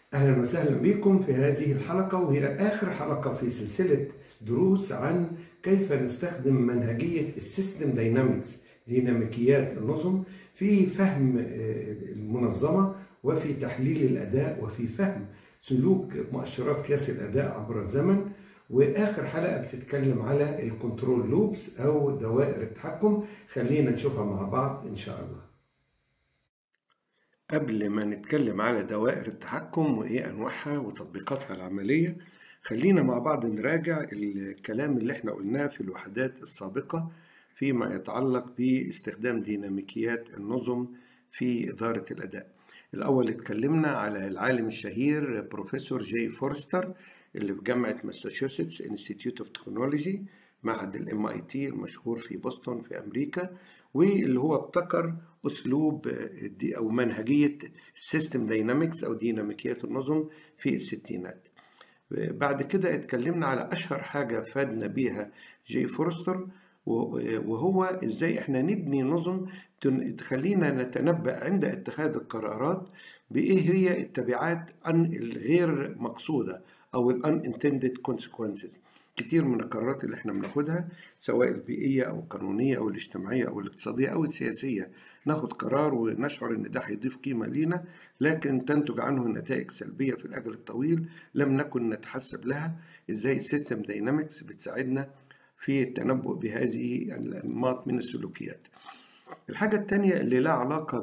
أهلا وسهلا بكم في هذه الحلقة، وهي آخر حلقة في سلسلة دروس عن كيف نستخدم منهجية السيستم داينامكس، ديناميكيات النظم، في فهم المنظمة وفي تحليل الأداء وفي فهم سلوك مؤشرات قياس الأداء عبر الزمن. وآخر حلقة بتتكلم على الكنترول لوبس أو دوائر التحكم. خلينا نشوفها مع بعض إن شاء الله. قبل ما نتكلم على دوائر التحكم وإيه أنواعها وتطبيقاتها العملية، خلينا مع بعض نراجع الكلام اللي احنا قلناه في الوحدات السابقة فيما يتعلق باستخدام ديناميكيات النظم في إدارة الأداء. الأول اتكلمنا على العالم الشهير بروفيسور جي فورستر اللي في جامعة ماساتشوستس انستيتيوت اوف تكنولوجي، معهد MIT المشهور في بوسطن في أمريكا، واللي هو ابتكر أسلوب أو منهجية السيستم داينامكس أو ديناميكيات النظم في الستينات. بعد كده اتكلمنا على أشهر حاجة فادنا بيها جي فورستر، وهو إزاي إحنا نبني نظم تخلينا نتنبأ عند اتخاذ القرارات بإيه هي التبعات الغير مقصودة أو unintended consequences. كتير من القرارات اللي احنا بناخدها سواء البيئية أو القانونية أو الاجتماعية أو الاقتصادية أو السياسية، ناخد قرار ونشعر إن ده هيضيف قيمة لينا، لكن تنتج عنه نتائج سلبية في الأجل الطويل لم نكن نتحسب لها. إزاي السيستم داينامكس بتساعدنا في التنبؤ بهذه الأنماط من السلوكيات. الحاجة التانية اللي لها علاقة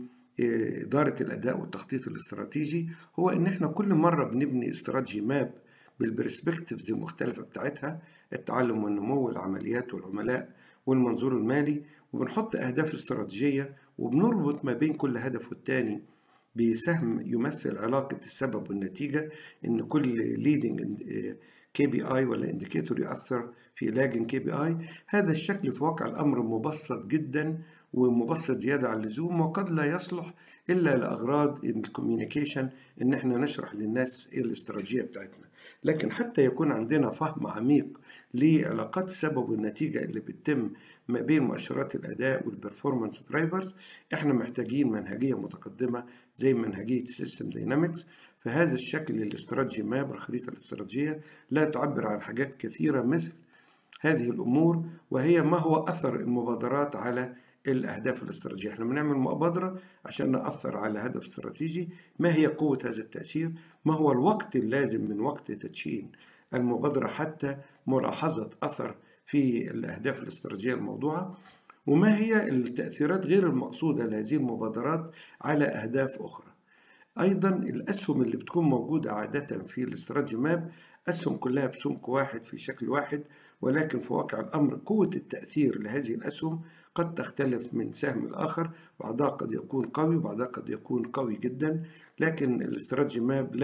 بإدارة الأداء والتخطيط الاستراتيجي هو إن إحنا كل مرة بنبني استراتيجي ماب بالبرسبكتيفز المختلفة بتاعتها، التعلم والنمو والعمليات والعملاء والمنظور المالي، وبنحط أهداف استراتيجية وبنربط ما بين كل هدف والتاني بسهم يمثل علاقة السبب والنتيجة، إن كل leading KPI ولا indicator يؤثر في lagging KPI. هذا الشكل في واقع الأمر مبسط جدا ومبسط زيادة عن اللزوم، وقد لا يصلح إلا لأغراض الكوميونيكيشن، إن إحنا نشرح للناس إيه الاستراتيجية بتاعتنا. لكن حتى يكون عندنا فهم عميق لعلاقات السبب والنتيجة اللي بتتم ما بين مؤشرات الأداء والبرفورمانس درايفرز، إحنا محتاجين منهجية متقدمة زي منهجية السيستم داينامكس. فهذا الشكل الاستراتيجي ماب، الخريطة الاستراتيجية، لا تعبر عن حاجات كثيرة مثل هذه الأمور، وهي ما هو أثر المبادرات على الأهداف الاستراتيجية. احنا بنعمل مبادرة عشان نأثر على هدف استراتيجي، ما هي قوة هذا التأثير؟ ما هو الوقت اللازم من وقت تدشين المبادرة حتى ملاحظة أثر في الأهداف الاستراتيجية الموضوعة؟ وما هي التأثيرات غير المقصودة لهذه المبادرات على أهداف أخرى؟ أيضا الأسهم اللي بتكون موجودة عادة في الاستراتيجي ماب أسهم كلها بسمك واحد في شكل واحد، ولكن في واقع الأمر قوة التأثير لهذه الأسهم قد تختلف من سهم لآخر، بعضها قد يكون قوي وبعضها قد يكون قوي جدا، لكن الاستراتيجي ماب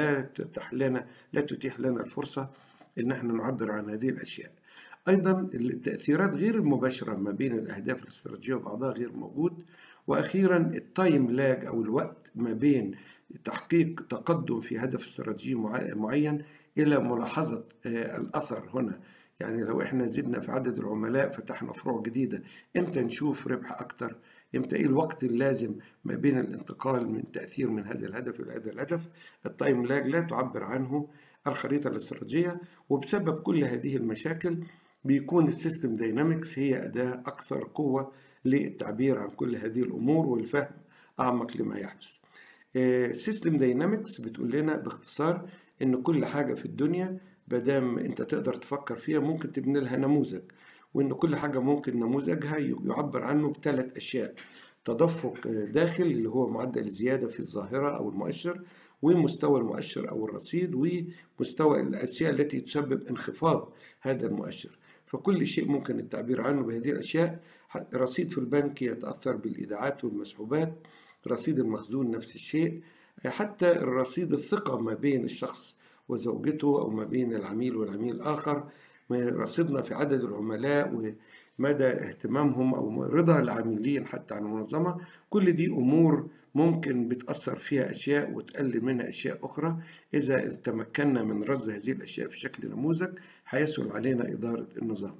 لا تتيح لنا الفرصة إن احنا نعبر عن هذه الأشياء. أيضا التأثيرات غير المباشرة ما بين الأهداف الاستراتيجية وبعضها غير موجود. وأخيرا التايم لاج أو الوقت ما بين تحقيق تقدم في هدف استراتيجي معين إلى ملاحظة الأثر هنا. يعني لو إحنا زدنا في عدد العملاء، فتحنا فروع جديدة، إمتى نشوف ربح أكتر؟ إمتى إيه الوقت اللازم ما بين الانتقال من تأثير من هذا الهدف إلى هذا الهدف؟ التايم لاج لا تعبر عنه الخريطة الاستراتيجية. وبسبب كل هذه المشاكل بيكون السيستم داينامكس هي أداة أكثر قوة للتعبير عن كل هذه الأمور والفهم أعمق لما يحدث. سيستم داينامكس بتقول لنا باختصار إن كل حاجة في الدنيا بدام أنت تقدر تفكر فيها ممكن تبني لها نموذج، وإن كل حاجة ممكن نموذجها يعبر عنه بثلاث أشياء: تدفق داخل اللي هو معدل الزيادة في الظاهرة أو المؤشر، ومستوى المؤشر أو الرصيد، ومستوى الأشياء التي تسبب انخفاض هذا المؤشر. فكل شيء ممكن التعبير عنه بهذه الأشياء. رصيد في البنك يتأثر بالإيداعات والمسحوبات، رصيد المخزون نفس الشيء، حتى الرصيد الثقة ما بين الشخص وزوجته أو ما بين العميل والعميل الآخر، رصيدنا في عدد العملاء ومدى اهتمامهم أو رضا العاملين حتى عن المنظمة. كل دي أمور ممكن بتأثر فيها أشياء وتقلل منها أشياء أخرى. إذا تمكنا من رصد هذه الأشياء في شكل نموذج هيسهل علينا إدارة النظام.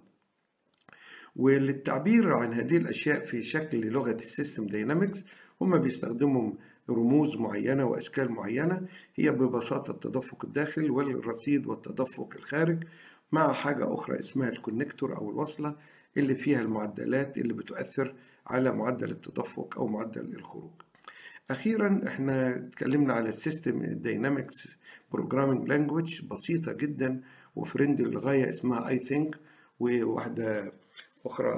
وللتعبير عن هذه الأشياء في شكل لغة السيستم داينامكس هم بيستخدموا رموز معينة وأشكال معينة، هي ببساطة التدفق الداخل والرصيد والتدفق الخارج، مع حاجة أخرى اسمها الكونكتور أو الوصلة اللي فيها المعدلات اللي بتؤثر على معدل التدفق أو معدل الخروج. أخيرا احنا اتكلمنا على السيستم داينامكس بروجرامينج لانجويج، بسيطة جدا وفريندلي للغاية، اسمها اي ثينك. وواحدة أخرى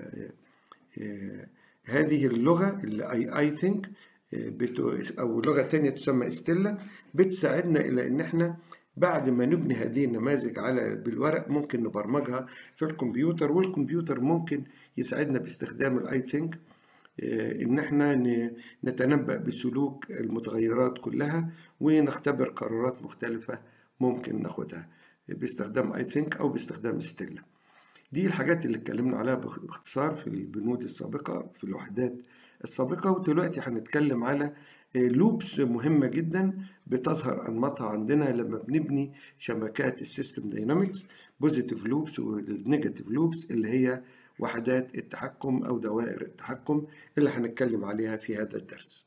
هذه اللغة اللي اي ثينك أو لغة تانية تسمى ستيلا، بتساعدنا إلى إن احنا بعد ما نبني هذه النماذج بالورق ممكن نبرمجها في الكمبيوتر، والكمبيوتر ممكن يساعدنا باستخدام الاي ثينك إن احنا نتنبأ بسلوك المتغيرات كلها ونختبر قرارات مختلفة ممكن ناخدها باستخدام اي ثينك أو باستخدام ستيلا. دي الحاجات اللي اتكلمنا عليها باختصار في البنود السابقة في الوحدات السابقة. ودلوقتي هنتكلم على لوبس مهمة جدا بتظهر أنماطها عندنا لما بنبني شبكات السيستم داينامكس، بوزيتيف لوبس والنيجاتيف لوبس اللي هي وحدات التحكم أو دوائر التحكم اللي هنتكلم عليها في هذا الدرس.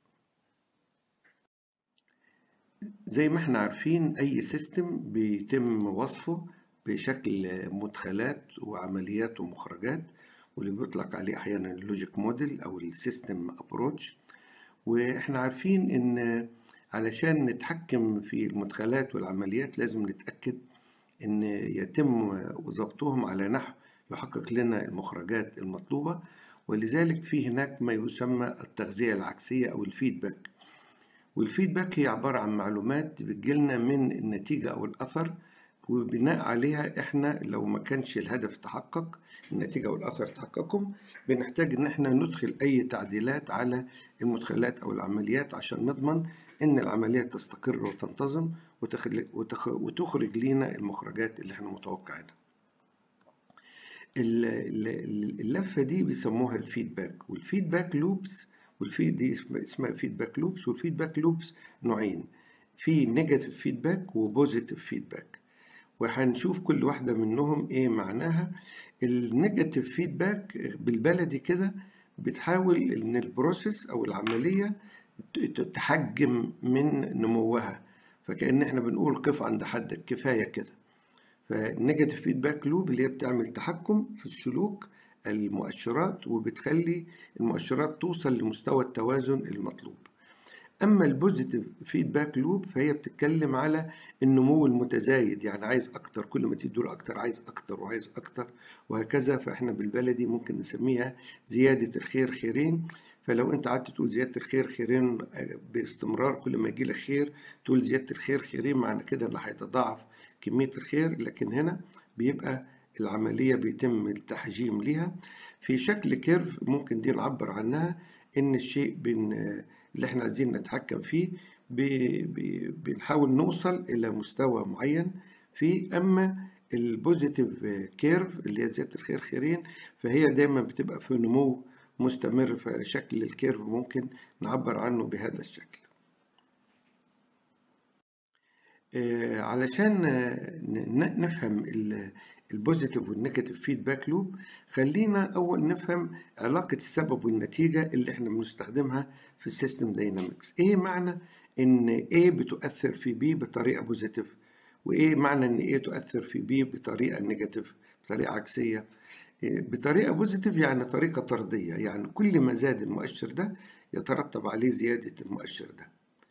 زي ما احنا عارفين أي سيستم بيتم وصفه بشكل مدخلات وعمليات ومخرجات، واللي بيطلق عليه أحيانا اللوجيك موديل أو السيستم أبروتش. وإحنا عارفين إن علشان نتحكم في المدخلات والعمليات لازم نتأكد إن يتم ضبطهم على نحو يحقق لنا المخرجات المطلوبة، ولذلك في هناك ما يسمى التغذية العكسية أو الفيدباك. والفيدباك هي عبارة عن معلومات بتجيلنا من النتيجة أو الأثر، وبناء عليها احنا لو ما كانش الهدف تحقق، النتيجة والأثر تحققهم، بنحتاج ان احنا ندخل اي تعديلات على المدخلات او العمليات عشان نضمن ان العمليات تستقر وتنتظم وتخرج لنا المخرجات اللي احنا متوقعينها. اللفة دي بيسموها الفيدباك والفيدباك لوبس، دي اسمها فيدباك لوبس. والفيدباك لوبس نوعين، في نيجاتيف فيدباك وبوزيتيف فيدباك، وهنشوف كل واحدة منهم ايه معناها. النيجاتيف فيدباك بالبلدي كده بتحاول ان البروسيس او العملية تحجم من نموها، فكأن احنا بنقول قف عند حدك كفاية كده. فالنيجاتيف فيدباك لوب اللي هي بتعمل تحكم في السلوك المؤشرات وبتخلي المؤشرات توصل لمستوى التوازن المطلوب. أما البوزيتيف فيدباك لوب فهي بتتكلم على النمو المتزايد، يعني عايز أكتر، كل ما تدور أكتر عايز أكتر وعايز أكتر وهكذا. فإحنا بالبلدي ممكن نسميها زيادة الخير خيرين. فلو أنت قعدت تقول زيادة الخير خيرين باستمرار، كل ما يجي لك خير تقول زيادة الخير خيرين، معنى كده إن هيتضاعف كمية الخير. لكن هنا بيبقى العملية بيتم التحجيم ليها في شكل كيرف. ممكن دي نعبر عنها إن الشيء اللي احنا عايزين نتحكم فيه بنحاول نوصل إلى مستوى معين فيه. أما البوزيتيف كيرف اللي هي زيادة الخير خيرين فهي دايما بتبقى في نمو مستمر، فشكل الكيرف ممكن نعبر عنه بهذا الشكل. علشان نفهم البوزيتيف والنيجاتيف فيدباك لوب، خلينا أول نفهم علاقة السبب والنتيجة اللي احنا بنستخدمها في السيستم داينامكس. ايه معنى ان A بتؤثر في B بطريقة بوزيتيف، وايه معنى ان A تؤثر في B بطريقة نيجاتيف، بطريقة عكسية؟ بطريقة بوزيتيف يعني طريقة طردية، يعني كل ما زاد المؤشر ده يترتب عليه زيادة المؤشر ده،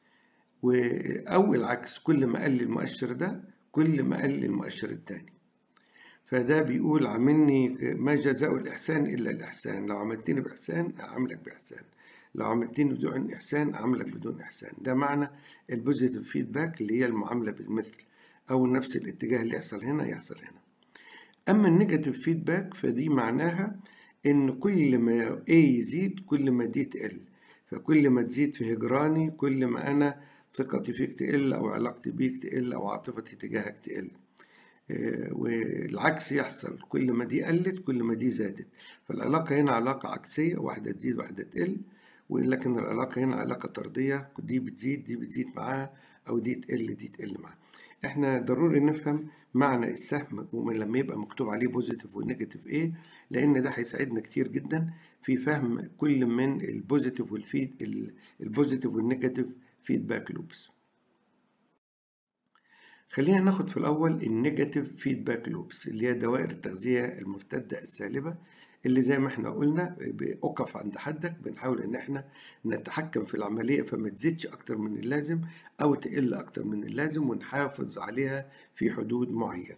أو العكس، كل ما قل المؤشر ده كل ما قل المؤشر التاني. فده بيقول عاملني ما جزاء الإحسان إلا الإحسان، لو عملتني بإحسان أعملك بإحسان، لو عملتني بدون إحسان أعملك بدون إحسان. ده معنى البوزيتيف فيدباك اللي هي المعاملة بالمثل، أو نفس الاتجاه اللي يحصل هنا يحصل هنا. أما النيجاتيف فيدباك فدي معناها إن كل ما A يزيد كل ما دي تقل، فكل ما تزيد في هجراني كل ما أنا ثقتي فيك تقل، أو علاقتي بيك تقل، أو عاطفتي تجاهك تقل. والعكس يحصل، كل ما دي قلت كل ما دي زادت. فالعلاقة هنا علاقة عكسية، واحدة تزيد واحدة تقل، ولكن العلاقة هنا علاقة طردية، دي بتزيد معاها، أو دي تقل معاها. احنا ضروري نفهم معنى السهم ولما يبقى مكتوب عليه بوزيتيف والنيجاتيف ايه، لان ده هيساعدنا كتير جدا في فهم كل من البوزيتيف البوزيتيف والنيجاتيف فيدباك لوبس. خلينا ناخد في الأول النيجاتيف فيدباك لوبس اللي هي دوائر التغذية المرتدة السالبة، اللي زي ما احنا قلنا بأقف عند حدك، بنحاول ان احنا نتحكم في العملية فما تزيدش أكتر من اللازم أو تقل أكتر من اللازم، ونحافظ عليها في حدود معينة.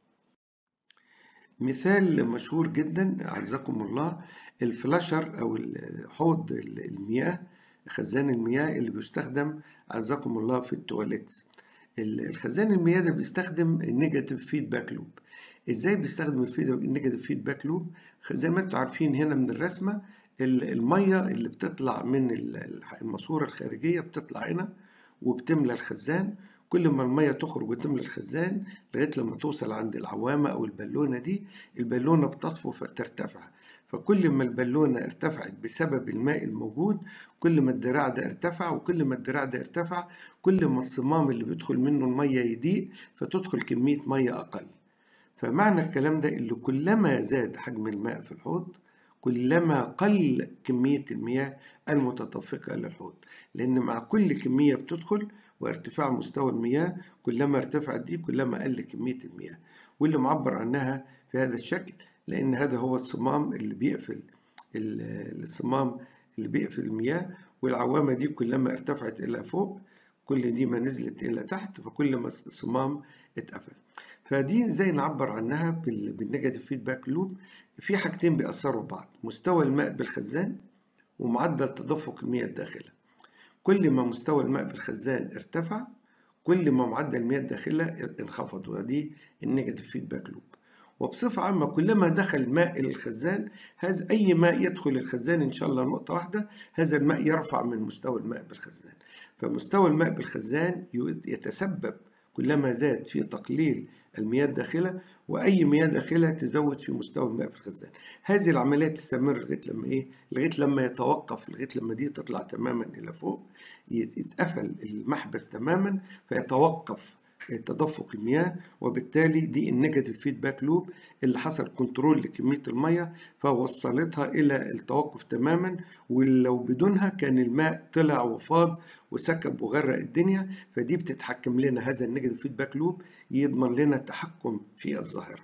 مثال مشهور جدا أعزكم الله الفلاشر أو حوض المياه، خزان المياه اللي بيستخدم أعزكم الله في التواليت. الخزان المياه ده بيستخدم النيجاتيف فيدباك لوب. ازاي بيستخدم النيجاتيف فيدباك لوب؟ زي ما انتم عارفين هنا من الرسمة، المية اللي بتطلع من الماسورة الخارجية بتطلع هنا وبتملى الخزان. كل ما المية تخرج وتملى الخزان لغاية لما توصل عند العوامة أو البالونة دي، البالونة بتطفو فترتفع. فكل ما البالونة ارتفعت بسبب الماء الموجود، كل ما الدراع ده ارتفع، وكل ما الدراع ده ارتفع كل ما الصمام اللي بيدخل منه المية يضيق فتدخل كمية مية أقل. فمعنى الكلام ده اللي كلما زاد حجم الماء في الحوض كلما قل كمية المياه المتدفقة إلى الحوض، لأن مع كل كمية بتدخل وارتفاع مستوى المياه كلما ارتفعت دي كلما قل كمية المياه، واللي معبر عنها في هذا الشكل لأن هذا هو الصمام اللي بيقفل الصمام اللي بيقفل المياه، والعوامة دي كلما ارتفعت إلى فوق كل دي ما نزلت إلى تحت فكل ما الصمام اتقفل. فدي ازاي نعبر عنها بالنيجاتيف فيدباك لوب؟ في حاجتين بيأثروا ببعض، مستوى الماء بالخزان ومعدل تدفق المياه الداخلة. كل ما مستوى الماء بالخزان ارتفع كل ما معدل المياه الداخلة انخفض، ودي النيجاتيف فيدباك لوب. وبصفة عامة كلما دخل ماء إلى الخزان، هذا أي ماء يدخل الخزان إن شاء الله نقطة واحدة هذا الماء يرفع من مستوى الماء بالخزان. فمستوى الماء بالخزان يتسبب كلما زاد في تقليل المياه الداخلة، وأي مياه داخلة تزود في مستوى الماء في الخزان. هذه العملية تستمر لغاية لما إيه؟ لغاية لما يتوقف، لغاية لما دي تطلع تماما إلى فوق، يتقفل المحبس تماما فيتوقف تدفق المياه، وبالتالي دي النيجاتيف فيدباك لوب اللي حصل كنترول لكمية المية فوصلتها إلى التوقف تماما، ولو بدونها كان الماء طلع وفاض وسكب وغرق الدنيا. فدي بتتحكم لنا، هذا النيجاتيف فيدباك لوب يضمن لنا التحكم في الظاهرة.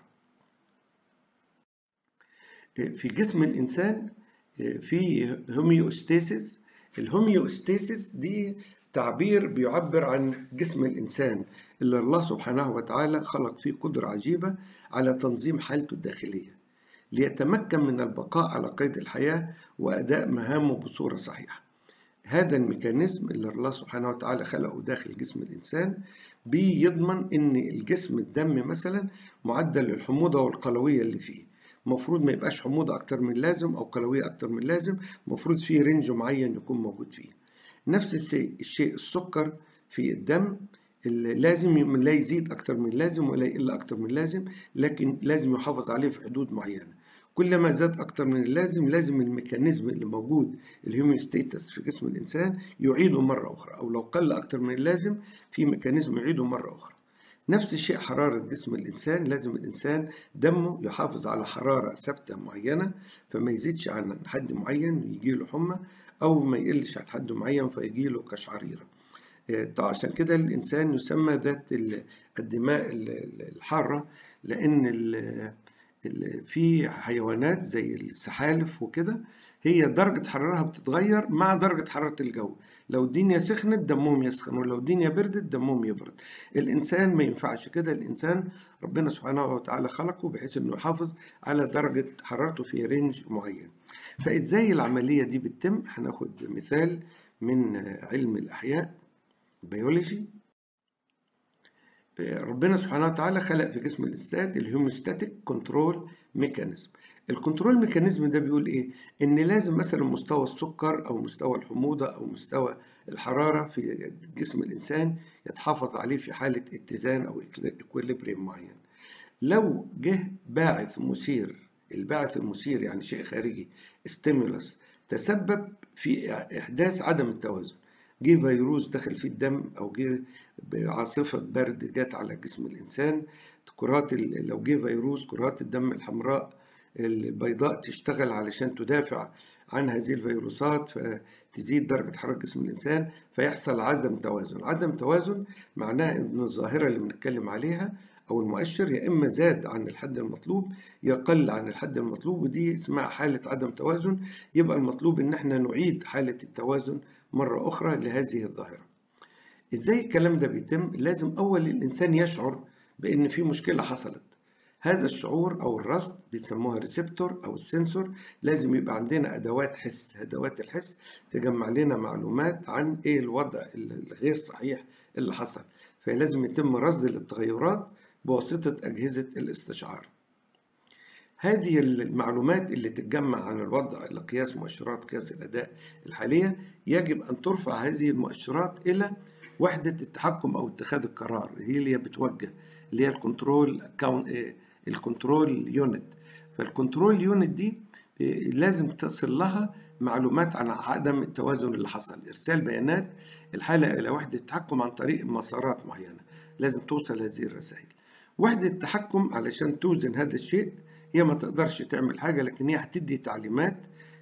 في جسم الإنسان في هوميوستاسيس. الهوميوستاسيس دي تعبير بيعبر عن جسم الإنسان اللي الله سبحانه وتعالى خلق فيه قدرة عجيبة على تنظيم حالته الداخلية ليتمكن من البقاء على قيد الحياة وأداء مهامه بصورة صحيحة. هذا الميكانيزم اللي الله سبحانه وتعالى خلقه داخل جسم الإنسان بيضمن إن الجسم الدم مثلا معدل الحموضة والقلوية اللي فيه مفروض ما يبقاش حموضة أكتر من اللازم أو قلوية أكتر من اللازم، مفروض فيه رينج معين يكون موجود فيه. نفس الشيء السكر في الدم لازم لا يزيد أكتر من اللازم ولا يقل أكتر من اللازم، لكن لازم يحافظ عليه في حدود معينة. كلما زاد أكتر من اللازم لازم الميكانيزم اللي موجود الهيوميوستاتس في جسم الإنسان يعيده مرة أخرى، أو لو قل أكتر من اللازم في ميكانيزم يعيده مرة أخرى. نفس الشيء حرارة جسم الإنسان، لازم الإنسان دمه يحافظ على حرارة ثابتة معينة فما يزيدش عن حد معين يجيله حمى، أو ما يقلش عن حد معين فيجيله كشعريرة. طبعا عشان كده الإنسان يسمى ذات الدماء الحارة، لأن في حيوانات زي السحالف وكده هي درجة حرارها بتتغير مع درجة حرارة الجو. لو الدنيا سخنت دمهم يسخن، ولو الدنيا بردت دمهم يبرد. الإنسان ما ينفعش كده، الإنسان ربنا سبحانه وتعالى خلقه بحيث إنه يحافظ على درجة حرارته في رينج معين. فإزاي العملية دي بتتم؟ هناخد مثال من علم الأحياء بيولوجي. ربنا سبحانه وتعالى خلق في جسم الإنسان الهيوموستاتيك كنترول ميكانيزم. الكنترول ميكانيزم ده بيقول إيه؟ إن لازم مثلا مستوى السكر أو مستوى الحموضة أو مستوى الحرارة في جسم الإنسان يتحافظ عليه في حالة اتزان أو إكويليبريم معين. لو جه باعث مثير، الباعث المثير يعني شيء خارجي ستيمولس، تسبب في إحداث عدم التوازن جه فيروس دخل في الدم، أو جه عاصفة برد جت على جسم الإنسان، لو جه فيروس كرات الدم الحمراء البيضاء تشتغل علشان تدافع عن هذه الفيروسات، فتزيد درجة حرارة جسم الإنسان، فيحصل عدم توازن. عدم توازن معناه إن الظاهرة اللي بنتكلم عليها أو المؤشر يا إما زاد عن الحد المطلوب يا قل عن الحد المطلوب، ودي اسمها حالة عدم توازن. يبقى المطلوب إن احنا نعيد حالة التوازن مرة أخرى لهذه الظاهرة. إزاي الكلام ده بيتم؟ لازم أول الإنسان يشعر بأن في مشكلة حصلت. هذا الشعور أو الرصد بيسموها ريسبتور أو السنسور. لازم يبقى عندنا أدوات حس، أدوات الحس تجمع لنا معلومات عن إيه الوضع الغير صحيح اللي حصل، فلازم يتم رصد للتغيرات بواسطة أجهزة الاستشعار. هذه المعلومات اللي تتجمع عن الوضع لقياس مؤشرات قياس الأداء الحالية، يجب أن ترفع هذه المؤشرات إلى وحدة التحكم أو اتخاذ القرار، هي اللي بتوجه، اللي هي الكنترول يونت. فالكنترول يونت دي لازم تصل لها معلومات عن عدم التوازن اللي حصل، إرسال بيانات الحالة إلى وحدة التحكم عن طريق مسارات معينة، لازم توصل هذه الرسائل. وحدة التحكم علشان توزن هذا الشيء هي ما تقدرش تعمل حاجة، لكن هي هتدي تعليمات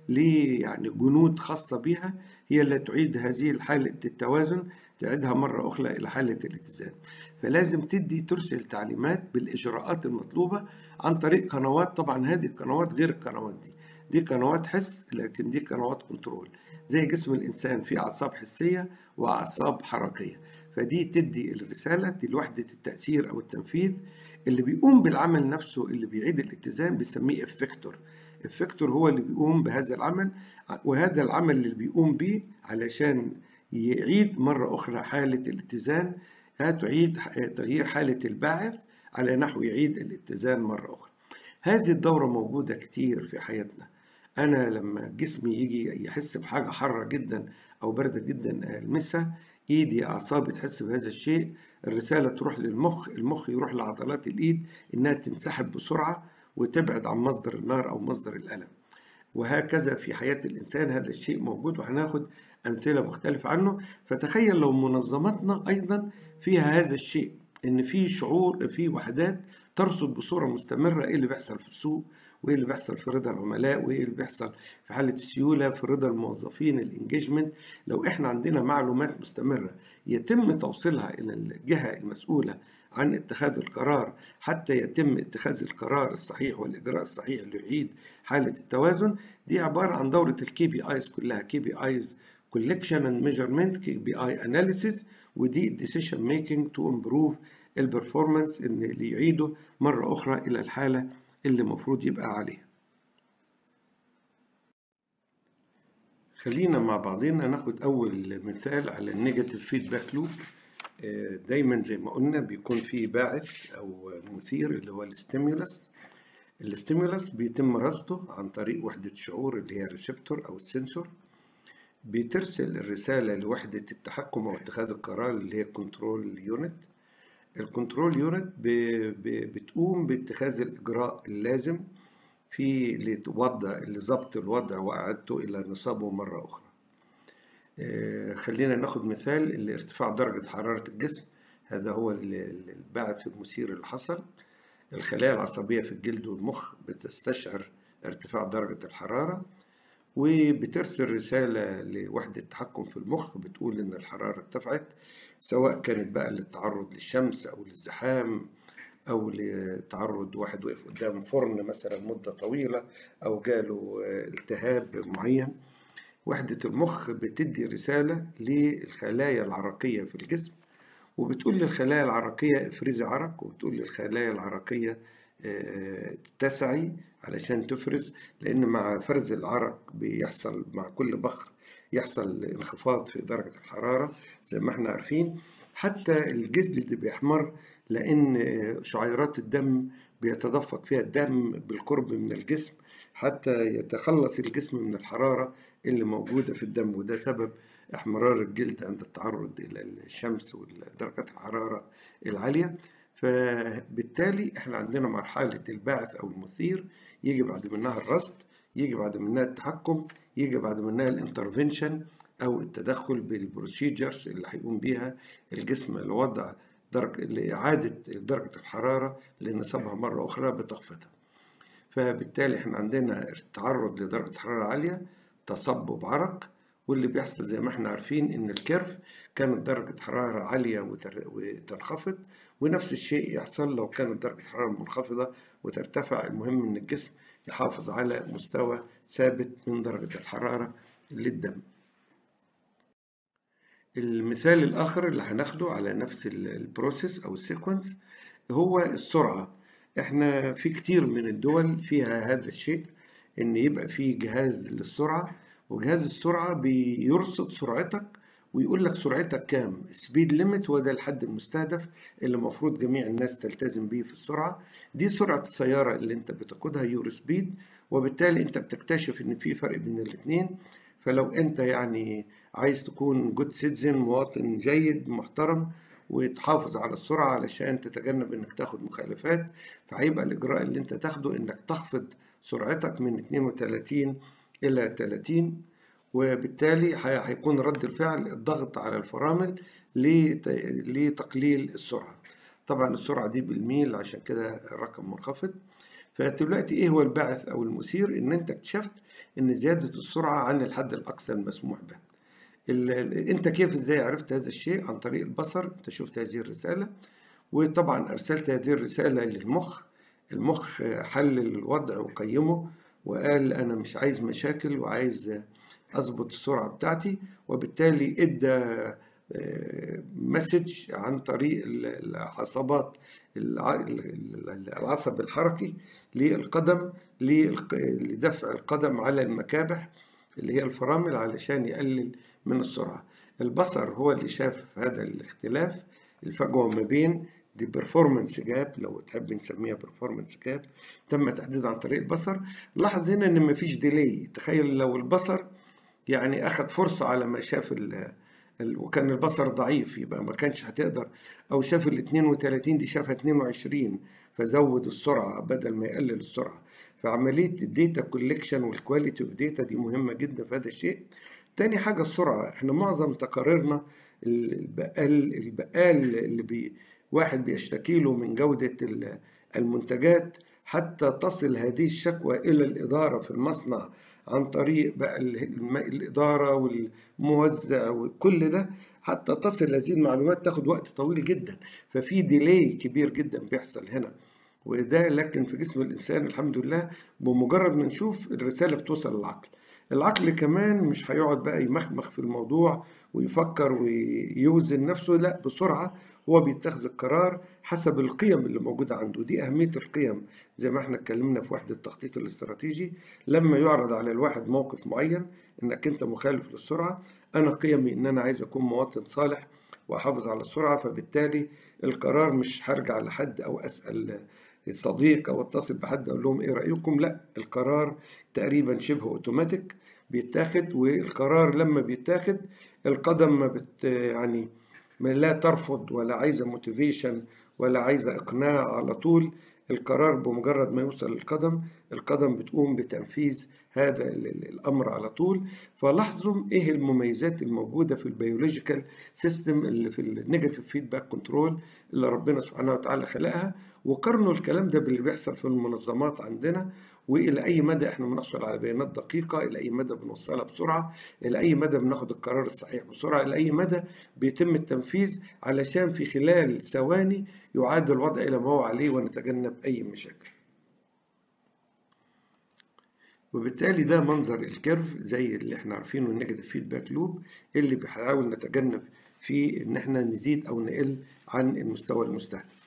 يعني جنود خاصة بها، هي اللي تعيد هذه حالة التوازن، تعيدها مرة أخرى إلى حالة الاتزان. فلازم ترسل تعليمات بالإجراءات المطلوبة عن طريق قنوات. طبعا هذه القنوات غير القنوات دي قنوات حس، لكن دي قنوات كنترول. زي جسم الإنسان فيه أعصاب حسية وأعصاب حركية، فدي تدي الرسالة لوحدة التأثير أو التنفيذ. اللي بيقوم بالعمل نفسه اللي بيعيد الاتزان بيسميه افكتور. الفكتور هو اللي بيقوم بهذا العمل، وهذا العمل اللي بيقوم به علشان يعيد مرة أخرى حالة الاتزان، تعيد تغيير حالة الباعث على نحو يعيد الاتزان مرة أخرى. هذه الدورة موجودة كتير في حياتنا. أنا لما جسمي يجي يحس بحاجة حارة جدا أو باردة جدا ألمسها، إيدي أعصابي تحس بهذا الشيء، الرسالة تروح للمخ، المخ يروح لعضلات الإيد إنها تنسحب بسرعة وتبعد عن مصدر النار أو مصدر الألم. وهكذا في حياة الإنسان هذا الشيء موجود، وهناخد أمثلة مختلفة عنه. فتخيل لو منظماتنا أيضا فيها هذا الشيء، إن في شعور، في وحدات ترصد بصورة مستمرة إيه اللي بيحصل في السوق، وإيه اللي بيحصل في رضا العملاء، وإيه اللي بيحصل في حالة السيولة، في رضا الموظفين، الانجيجمنت. لو إحنا عندنا معلومات مستمرة يتم توصيلها إلى الجهة المسؤولة عن اتخاذ القرار حتى يتم اتخاذ القرار الصحيح والإجراء الصحيح اللي يعيد حالة التوازن، دي عبارة عن دورة الكي بي ايز كلها، كي بي ايز collection and measurement، كي بي اي analysis، ودي decision making to improve البرفورمانس، ان اللي يعيده مرة أخرى إلى الحالة اللي المفروض يبقى عليها. خلينا مع بعضنا ناخد أول مثال على النيجاتيف فيدباك لوب. دايما زي ما قلنا بيكون في باعث أو مثير اللي هو الستيمولس. الستيمولس بيتم رصده عن طريق وحدة شعور اللي هي الريسبتور أو السنسور، بترسل الرسالة لوحدة التحكم أو اتخاذ القرار اللي هي كنترول يونت. الكنترول يونت بتقوم باتخاذ الإجراء اللازم في لضبط الوضع وإعادته إلى نصابه مرة أخرى. خلينا ناخد مثال اللي ارتفاع درجة حرارة الجسم، هذا هو الباعث المثير اللي حصل. الخلايا العصبية في الجلد والمخ بتستشعر ارتفاع درجة الحرارة، وبترسل رسالة لوحدة التحكم في المخ بتقول إن الحرارة ارتفعت، سواء كانت بقى للتعرض للشمس أو للزحام أو لتعرض واحد وقف قدام فرن مثلا مدة طويلة أو جاله التهاب معين. وحدة المخ بتدي رسالة للخلايا العرقية في الجسم، وبتقول للخلايا العرقية افرزي عرق، وبتقول للخلايا العرقية تسعي علشان تفرز، لأن مع فرز العرق بيحصل مع كل بخر يحصل انخفاض في درجة الحرارة زي ما احنا عارفين. حتى الجلد بيحمر لأن شعيرات الدم بيتدفق فيها الدم بالقرب من الجسم حتى يتخلص الجسم من الحرارة اللي موجودة في الدم، وده سبب احمرار الجلد عند التعرض إلى الشمس ودرجة الحرارة العالية. فبالتالي احنا عندنا مرحلة الباعث أو المثير، يجي بعد منها الرصد، يجي بعد منها التحكم، يجي بعد منها الانترفنشن أو التدخل بالبروسيجرز اللي هيقوم بيها الجسم لوضع لإعادة درجة الحرارة لنصابها مرة أخرى بتخفيضها. فبالتالي احنا عندنا التعرض لدرجة حرارة عالية، تصبب عرق، واللي بيحصل زي ما احنا عارفين ان الكيرف كانت درجة حرارة عالية وتنخفض، ونفس الشيء يحصل لو كانت درجة حرارة منخفضة وترتفع. المهم ان الجسم يحافظ على مستوى ثابت من درجة الحرارة للدم. المثال الآخر اللي هناخده على نفس البروسيس أو السيكونس هو السرعة. احنا في كتير من الدول فيها هذا الشيء، ان يبقى في جهاز للسرعة، وجهاز السرعة بيرصد سرعتك ويقول لك سرعتك كام، سبيد ليميت، وده الحد المستهدف اللي المفروض جميع الناس تلتزم بيه في السرعة. دي سرعة السيارة اللي انت بتقودها، يورو سبيد، وبالتالي انت بتكتشف ان في فرق بين الاتنين. فلو انت يعني عايز تكون جود سيتيزن، مواطن جيد محترم، وتحافظ على السرعة علشان تتجنب انك تاخد مخالفات، فهيبقى الاجراء اللي انت تاخده انك تخفض سرعتك من 32 الى 30، وبالتالي هيكون رد الفعل الضغط على الفرامل لتقليل السرعة. طبعا السرعة دي بالميل، عشان كده الرقم منخفض. فدلوقتي ايه هو الباعث او المثير؟ ان انت اكتشفت ان زيادة السرعة عن الحد الاقصى المسموح به. انت كيف ازاي عرفت هذا الشيء؟ عن طريق البصر. انت شفت هذه الرسالة، وطبعا ارسلت هذه الرسالة للمخ. المخ حلل الوضع وقيمه وقال انا مش عايز مشاكل وعايز اظبط السرعة بتاعتي، وبالتالي ادى مسج عن طريق العصبات، العصب الحركي للقدم لدفع القدم على المكابح اللي هي الفرامل علشان يقلل من السرعة. البصر هو اللي شاف هذا الاختلاف، الفجوة ما بين دي performance جاب، لو تحب نسميها performance جاب، تم تحديدها عن طريق البصر. لاحظ هنا ان مفيش ديلي. تخيل لو البصر يعني اخذ فرصة على ما شاف وكان البصر ضعيف، يبقى ما كانش هتقدر، او شاف ال 32 دي شافها 22 فزود السرعة بدل ما يقلل السرعة. فعملية الديتا كوليكشن والكواليتي اوف ديتا دي مهمة جدا في هذا الشيء. تاني حاجة السرعة. احنا معظم تقاريرنا البقال اللي واحد بيشتكي له من جودة المنتجات، حتى تصل هذه الشكوى إلى الإدارة في المصنع عن طريق بقى الإدارة والموزع وكل ده، حتى تصل هذه المعلومات تاخد وقت طويل جدا. ففي ديلي كبير جدا بيحصل هنا وده. لكن في جسم الإنسان الحمد لله بمجرد ما نشوف الرسالة بتوصل للعقل. العقل كمان مش هيقعد بقى يمخمخ في الموضوع ويفكر ويوزن نفسه، لا، بسرعة هو بيتخذ القرار حسب القيم اللي موجودة عنده. دي أهمية القيم، زي ما احنا اتكلمنا في وحدة التخطيط الاستراتيجي. لما يعرض على الواحد موقف معين انك انت مخالف للسرعة، انا قيمي ان انا عايز اكون مواطن صالح واحافظ على السرعة، فبالتالي القرار مش هرجع لحد او اسأل الصديق او اتصل بحد اقول لهم ايه رأيكم، لا، القرار تقريبا شبه اوتوماتيك بيتاخد. والقرار لما بيتاخد القدم ما يعني لا ترفض ولا عايزة موتيفيشن ولا عايزة إقناع، على طول القرار بمجرد ما يوصل للقدم، القدم بتقوم بتنفيذ هذا الأمر على طول. فلاحظوا إيه المميزات الموجودة في البيولوجيكال سيستم اللي في النيجاتيف فيدباك كنترول اللي ربنا سبحانه وتعالى خلقها، وقارنوا الكلام ده باللي بيحصل في المنظمات عندنا، وإلى أي مدى إحنا بنحصل على بيانات دقيقة، إلى أي مدى بنوصلها بسرعة، إلى أي مدى بناخد القرار الصحيح بسرعة، إلى أي مدى بيتم التنفيذ علشان في خلال ثواني يعاد الوضع إلى ما هو عليه ونتجنب أي مشاكل. وبالتالي ده منظر الكيرف زي اللي احنا عارفينه، النيجاتيف فيدباك لوب، اللي بيحاول نتجنب فيه ان احنا نزيد او نقل عن المستوى المستهدف.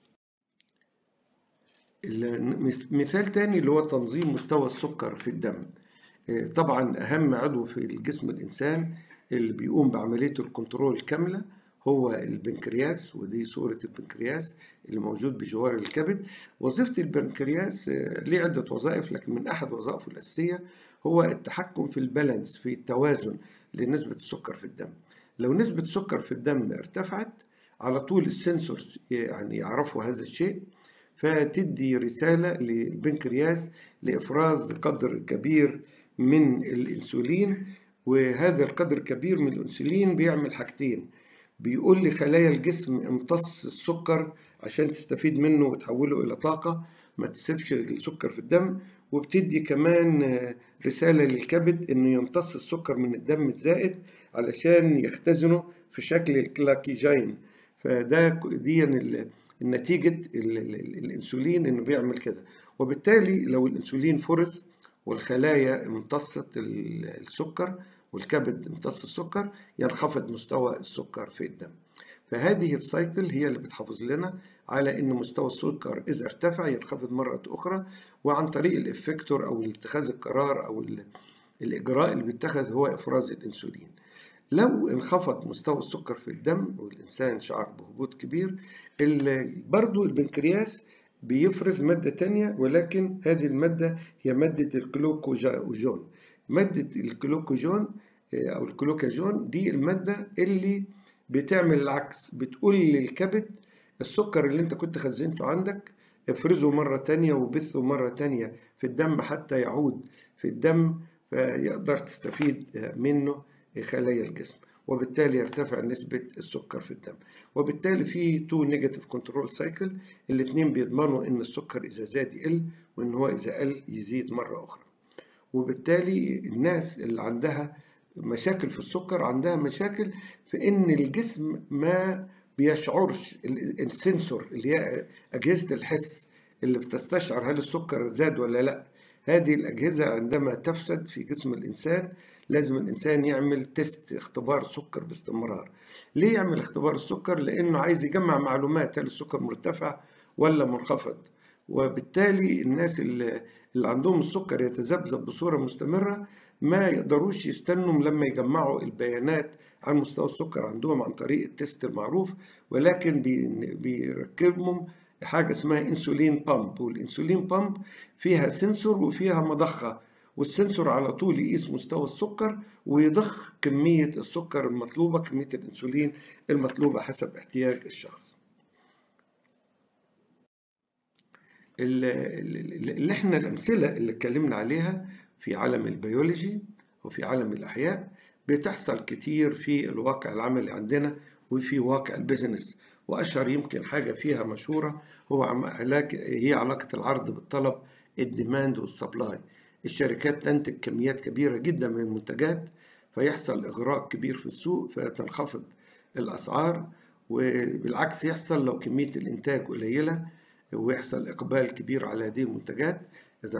مثال تاني اللي هو تنظيم مستوى السكر في الدم. طبعا أهم عضو في الجسم الإنسان اللي بيقوم بعملية الكنترول الكاملة هو البنكرياس، ودي صورة البنكرياس اللي موجود بجوار الكبد. وظيفة البنكرياس ليه عدة وظائف، لكن من أحد وظائفه الأساسية هو التحكم في البالانس، في التوازن لنسبة السكر في الدم. لو نسبة السكر في الدم ارتفعت، على طول السنسورز يعني يعرفوا هذا الشيء، فتدي رسالة للبنكرياس لإفراز قدر كبير من الأنسولين وهذا القدر الكبير من الأنسولين بيعمل حاجتين: بيقول لخلايا الجسم امتص السكر عشان تستفيد منه وتحوله إلى طاقة، ما تسيبش السكر في الدم، وبتدي كمان رسالة للكبد إنه يمتص السكر من الدم الزائد علشان يختزنه في شكل الكلاكيجين. دي نتيجة الأنسولين إنه بيعمل كده. وبالتالي لو الأنسولين فرز والخلايا امتصت السكر والكبد امتص السكر، ينخفض مستوى السكر في الدم. فهذه السايكل هي اللي بتحافظ لنا على ان مستوى السكر اذا ارتفع ينخفض مرة اخرى، وعن طريق الافكتور او اتخاذ القرار او الاجراء اللي بيتخذ هو افراز الانسولين. لو انخفض مستوى السكر في الدم والإنسان شعر بهبوط كبير، برضو البنكرياس بيفرز مادة تانية، ولكن هذه المادة هي مادة الجلوكوجون. مادة الجلوكوجون أو الجلوكاجون دي المادة اللي بتعمل العكس، بتقول للكبد السكر اللي انت كنت خزنته عندك افرزه مرة تانية وبثه مرة تانية في الدم حتى يعود في الدم فيقدر تستفيد منه خلايا الجسم، وبالتالي يرتفع نسبة السكر في الدم. وبالتالي في تو نيجاتيف كنترول سايكل، الاثنين بيضمنوا ان السكر اذا زاد يقل، وان هو اذا قل يزيد مرة اخرى. وبالتالي الناس اللي عندها مشاكل في السكر عندها مشاكل في ان الجسم ما بيشعرش، السنسور اللي هي اجهزة الحس اللي بتستشعر هل السكر زاد ولا لا، هذه الأجهزة عندما تفسد في جسم الإنسان لازم الإنسان يعمل تيست اختبار سكر باستمرار. ليه يعمل اختبار السكر؟ لأنه عايز يجمع معلومات هل السكر مرتفع ولا منخفض. وبالتالي الناس اللي عندهم السكر يتذبذب بصورة مستمرة ما يقدروش يستنوا لما يجمعوا البيانات عن مستوى السكر عندهم عن طريق التيست المعروف، ولكن بيركبهم حاجة اسمها انسولين بامب، والانسولين بامب فيها سنسور وفيها مضخة، والسنسور على طول يقيس مستوى السكر ويضخ كمية السكر المطلوبة، كمية الانسولين المطلوبة حسب احتياج الشخص. اللي احنا الأمثلة اللي اتكلمنا عليها في عالم البيولوجي وفي عالم الأحياء بتحصل كتير في الواقع العملي عندنا وفي واقع البيزنس. وأشهر يمكن حاجة فيها مشهورة هي علاقة العرض بالطلب، الديماند والسبلاي. الشركات تنتج كميات كبيرة جدا من المنتجات فيحصل إغراء كبير في السوق فتنخفض الأسعار، وبالعكس يحصل لو كمية الإنتاج قليلة ويحصل إقبال كبير على هذه المنتجات. إذا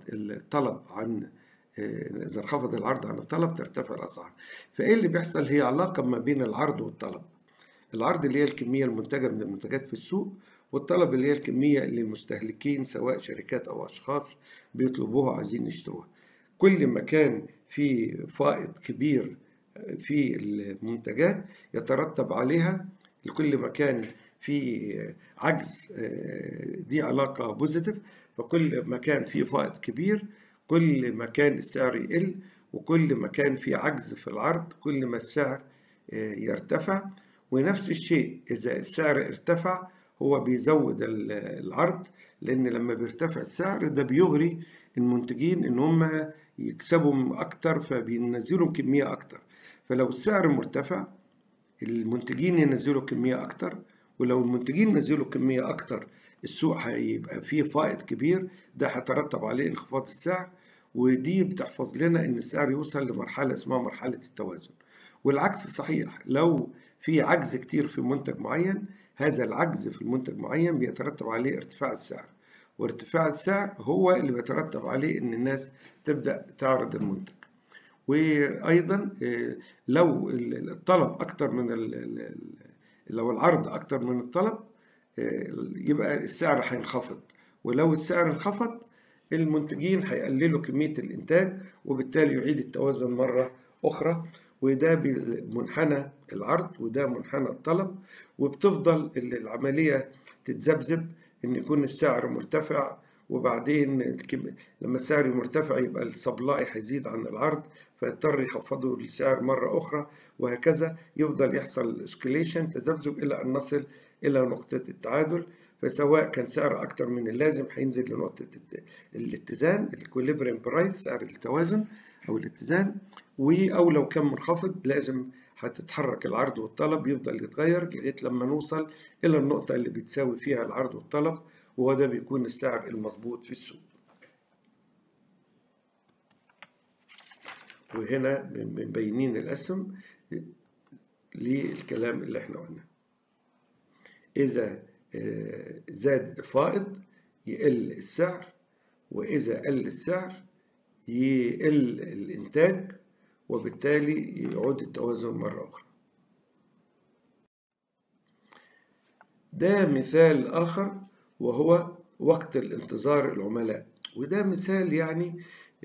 انخفض العرض عن الطلب ترتفع الأسعار. فإيه اللي بيحصل؟ هي علاقة ما بين العرض والطلب. العرض اللي هي الكمية المنتجة من المنتجات في السوق، والطلب اللي هي الكمية اللي المستهلكين سواء شركات أو أشخاص بيطلبوها عايزين يشتروها. كل ما كان في فائض كبير في المنتجات يترتب عليها لكل ما كان في عجز، دي علاقة بوزيتيف. فكل ما كان في فائض كبير كل ما كان السعر يقل، وكل ما كان في عجز في العرض كل ما السعر يرتفع. ونفس الشيء إذا السعر ارتفع هو بيزود العرض، لأن لما بيرتفع السعر ده بيغري المنتجين إن هم يكسبوا أكتر فبينزلوا كمية أكتر. فلو السعر مرتفع المنتجين ينزلوا كمية أكتر، ولو المنتجين نزلوا كمية أكتر السوق هيبقى فيه فائض كبير، ده هيترتب عليه انخفاض السعر. ودي بتحفظ لنا إن السعر يوصل لمرحلة اسمها مرحلة التوازن. والعكس صحيح، لو في عجز كتير في منتج معين هذا العجز في المنتج معين بيترتب عليه ارتفاع السعر، وارتفاع السعر هو اللي بيترتب عليه إن الناس تبدأ تعرض المنتج. وأيضا لو الطلب أكتر من لو العرض أكتر من الطلب يبقى السعر هينخفض، ولو السعر انخفض المنتجين هيقللوا كمية الإنتاج، وبالتالي يعيد التوازن مرة أخرى. وده بمنحنى العرض وده منحنى الطلب، وبتفضل العملية تتذبذب إن يكون السعر مرتفع، وبعدين لما السعر مرتفع يبقى السبلاي هيزيد عن العرض فيضطر يخفضوا السعر مرة أخرى، وهكذا يفضل يحصل اسكيليشن تذبذب إلى أن نصل إلى نقطة التعادل. فسواء كان سعر أكتر من اللازم هينزل لنقطة الاتزان الإكوليبريم برايس، سعر التوازن، أو الاتزان، أو لو كان منخفض لازم هتتحرك العرض والطلب، يفضل يتغير لغاية لما نوصل إلى النقطة اللي بتساوي فيها العرض والطلب، وهو ده بيكون السعر المظبوط في السوق. وهنا مبينين القسم للكلام اللي احنا قلناه. إذا زاد الفائض يقل السعر، وإذا قل السعر يقل الإنتاج، وبالتالي يعود التوازن مرة أخرى. ده مثال آخر وهو وقت الانتظار العملاء، وده مثال يعني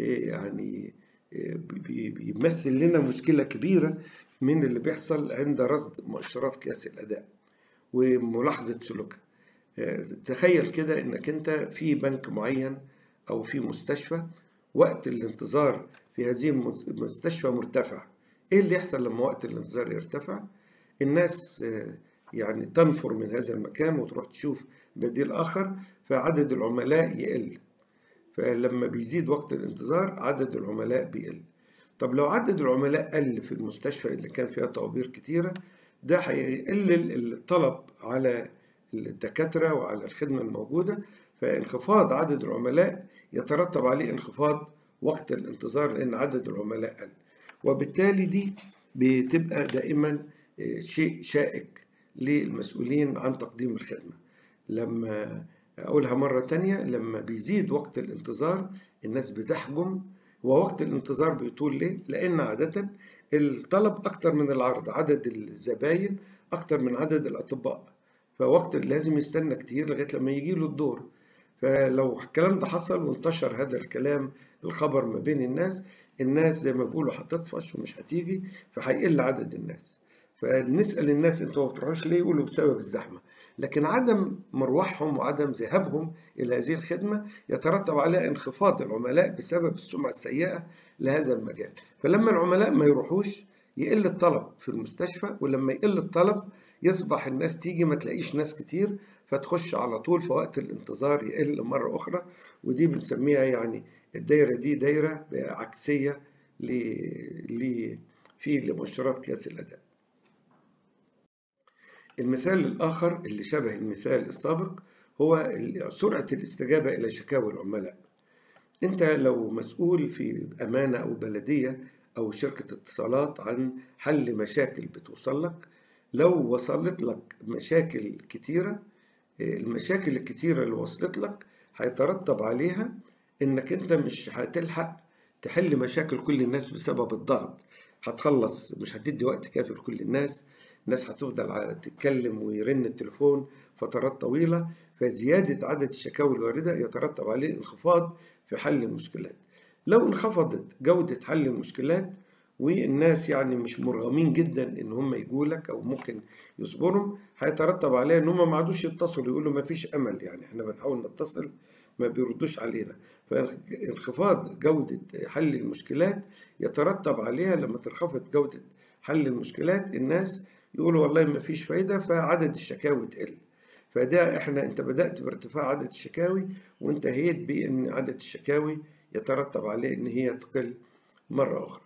بيمثل لنا مشكلة كبيرة من اللي بيحصل عند رصد مؤشرات قياس الأداء وملاحظة سلوكها. تخيل كده إنك أنت في بنك معين أو في مستشفى، وقت الانتظار في هذه المستشفى مرتفع. إيه اللي يحصل لما وقت الانتظار يرتفع؟ الناس يعني تنفر من هذا المكان وتروح تشوف بديل آخر، فعدد العملاء يقل. فلما بيزيد وقت الانتظار عدد العملاء بيقل. طب لو عدد العملاء قل في المستشفى اللي كان فيها طوابير كتيرة، ده هيقلل الطلب على الدكاترة وعلى الخدمة الموجودة، فانخفاض عدد العملاء يترتب عليه انخفاض وقت الانتظار لأن عدد العملاء قل، وبالتالي دي بتبقى دائما شيء شائك للمسؤولين عن تقديم الخدمة. لما أقولها مرة تانية، لما بيزيد وقت الانتظار الناس بتحجم، ووقت الانتظار بيطول ليه؟ لأن عادة الطلب أكتر من العرض، عدد الزباين أكتر من عدد الأطباء، فوقت لازم يستنى كتير لغاية لما يجي له الدور. فلو الكلام ده حصل وانتشر هذا الكلام الخبر ما بين الناس زي ما بيقولوا هتطفش ومش هتيجي، فهيقل عدد الناس. فنسأل الناس انتوا ما بتروحوش ليه؟ يقولوا بسبب الزحمة. لكن عدم مروحهم وعدم ذهابهم إلى هذه الخدمة يترتب عليها انخفاض العملاء بسبب السمعة السيئة لهذا المجال. فلما العملاء ما يروحوش يقل الطلب في المستشفى، ولما يقل الطلب يصبح الناس تيجي ما تلاقيش ناس كتير، فتخش على طول في وقت الانتظار يقل مرة أخرى. ودي بنسميها يعني الدايرة دي دايرة عكسية في لمؤشرات قياس الأداء. المثال الآخر اللي شبه المثال السابق هو سرعة الاستجابة إلى شكاوى العملاء. أنت لو مسؤول في أمانة أو بلدية أو شركة اتصالات عن حل مشاكل بتوصل لك، لو وصلت لك مشاكل كتيرة، المشاكل الكتيرة اللي وصلت لك هيترتب عليها إنك أنت مش هتلحق تحل مشاكل كل الناس بسبب الضغط. هتخلص مش هتدي وقت كافي لكل الناس هتفضل تتكلم ويرن التليفون فترات طويلة، فزيادة عدد الشكاوى الواردة يترتب عليه انخفاض في حل المشكلات. لو انخفضت جودة حل المشكلات والناس يعني مش مرغمين جدا ان هم يجوا لك او ممكن يصبروا، هيترتب عليه ان هم ما عادوش يتصلوا، يقولوا ما فيش امل، يعني احنا بنحاول نتصل ما بيردوش علينا. فانخفاض جودة حل المشكلات يترتب عليها لما تنخفض جودة حل المشكلات الناس يقولوا والله ما فيش فايدة، فعدد الشكاوي تقل. فده انت بدأت بارتفاع عدد الشكاوي وانتهيت بان عدد الشكاوي يترتب عليه ان هي تقل مرة اخرى.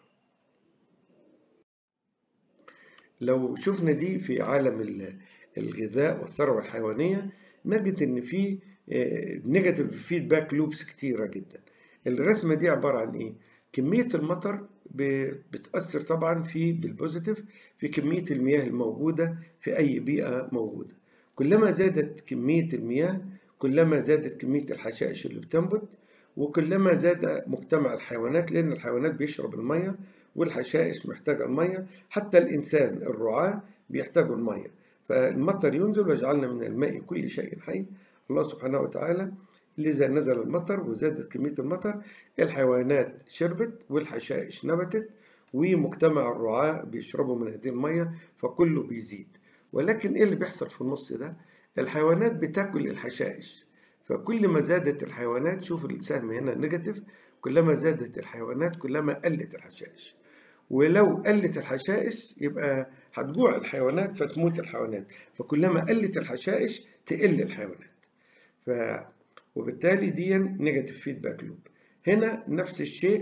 لو شفنا دي في عالم الغذاء والثروة الحيوانية نجد ان في نيجاتيف فيدباك لوبس كتيرة جدا. الرسمة دي عبارة عن ايه؟ كمية المطر بتأثر طبعا بالبوزيتيف في كمية المياه الموجودة في أي بيئة موجودة. كلما زادت كمية المياه كلما زادت كمية الحشائش اللي بتنبت، وكلما زاد مجتمع الحيوانات، لأن الحيوانات بيشرب المية والحشائش محتاجة المية، حتى الإنسان الرعاة بيحتاجوا المية. فالمطر ينزل وجعلنا من الماء كل شيء حي. الله سبحانه وتعالى إذا نزل المطر وزادت كمية المطر الحيوانات شربت والحشائش نبتت ومجتمع الرعاة بيشربوا من هذه المية، فكله بيزيد. ولكن إيه اللي بيحصل في النص ده؟ الحيوانات بتاكل الحشائش، فكل ما زادت الحيوانات، شوف السهم هنا نيجاتيف، كلما زادت الحيوانات كلما قلت الحشائش. ولو قلت الحشائش يبقى هتجوع الحيوانات فتموت الحيوانات، فكلما قلت الحشائش تقل الحيوانات. وبالتالي دي نيجاتيف فيدباك لوب. هنا نفس الشيء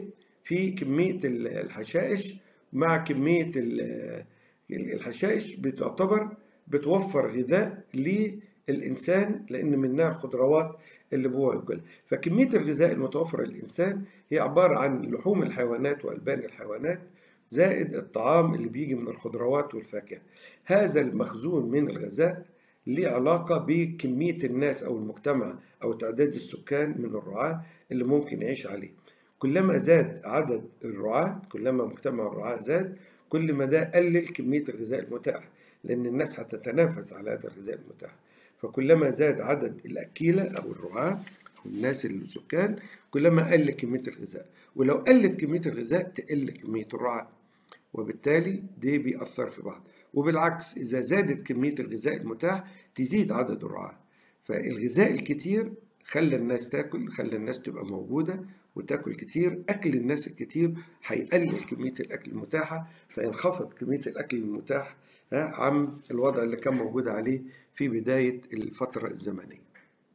في كمية الحشائش مع كمية الحشائش بتوفر غذاء للإنسان، لأن منها الخضروات اللي هو ياكلها. فكمية الغذاء المتوفرة للإنسان هي عبارة عن لحوم الحيوانات وألبان الحيوانات زائد الطعام اللي بيجي من الخضروات والفاكهة. هذا المخزون من الغذاء ليه علاقة بكمية الناس أو المجتمع أو تعداد السكان من الرعاة اللي ممكن يعيش عليه. كلما زاد عدد الرعاة، كلما مجتمع الرعاة زاد، كل ما ده قلل كمية الغذاء المتاح، لأن الناس هتتنافس على هذا الغذاء المتاح. فكلما زاد عدد الأكيلة أو الرعاة أو الناس السكان، كلما قل كمية الغذاء، ولو قلت كمية الغذاء تقل كمية الرعاة، وبالتالي ده بيأثر في بعض. وبالعكس إذا زادت كمية الغذاء المتاح تزيد عدد الرعاة. فالغذاء الكتير خلى الناس تاكل، خلى الناس تبقى موجودة وتاكل كتير. أكل الناس الكتير هيقلل كمية الأكل المتاحة، فينخفض كمية الأكل المتاح عن الوضع اللي كان موجود عليه في بداية الفترة الزمنية.